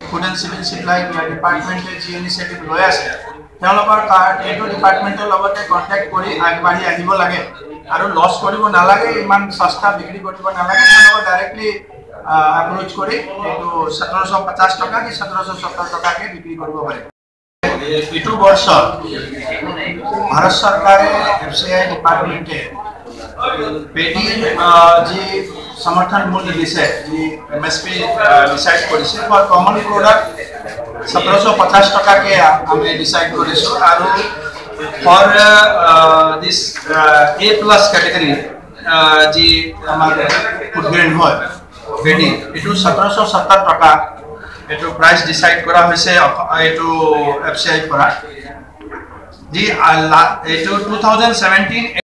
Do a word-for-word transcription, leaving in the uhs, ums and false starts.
Food and civil supply ডিপাৰ্টমেণ্টে যি initiative লৈ আছে তেওঁলোকৰ তাৰ এইটো ডিপাৰ্টমেণ্টৰ লগতে কণ্টেক্ট কৰি আগবাঢ়ি আহিব লাগে আৰু লছ কৰিব নালাগে, ইমান সস্তা বিক্ৰী কৰিব নালাগে, তেওঁলোকক ডাইৰেক্টলি এপ্ৰোচ কৰি এইটো সোতৰশ পঞ্চাছ টকা কি সোতৰশ সত্তৰ টকাকে বিক্ৰী কৰিব পাৰে। এইটো বৰ্ষ ভাৰত চৰকাৰে এফ চি আই ডিপাৰ্টমেণ্টে পেডিৰ যি সমৰ্থন মূল্য দিছে, যি এম এছ পি ডিচাইড কৰিছে, ফৰ কমন প্ৰডাক্ট সোতৰশ পঞ্চাছ টকাকে আমি ডিচাইড কৰিছোঁ আৰু for this A plus category যি আমাৰ ফুড গ্ৰেইন হয় পেডি, এইটো সোতৰশ সত্তৰ টকা এইটো প্ৰাইচ ডিচাইড কৰা হৈছে এইটো এফ চি আইৰ পৰা, যি এইটো টু থাউজেণ্ড ছেভেণ্টিন